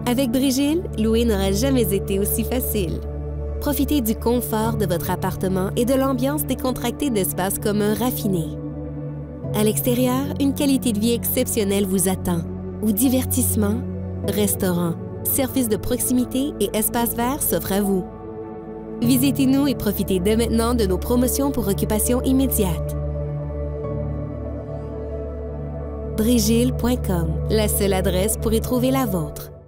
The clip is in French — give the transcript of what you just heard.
Avec Brigil, louer n'aura jamais été aussi facile. Profitez du confort de votre appartement et de l'ambiance décontractée d'espaces communs raffinés. À l'extérieur, une qualité de vie exceptionnelle vous attend, où divertissement, restaurant, services de proximité et espaces verts s'offrent à vous. Visitez-nous et profitez dès maintenant de nos promotions pour occupation immédiate. Brigil.com, la seule adresse pour y trouver la vôtre.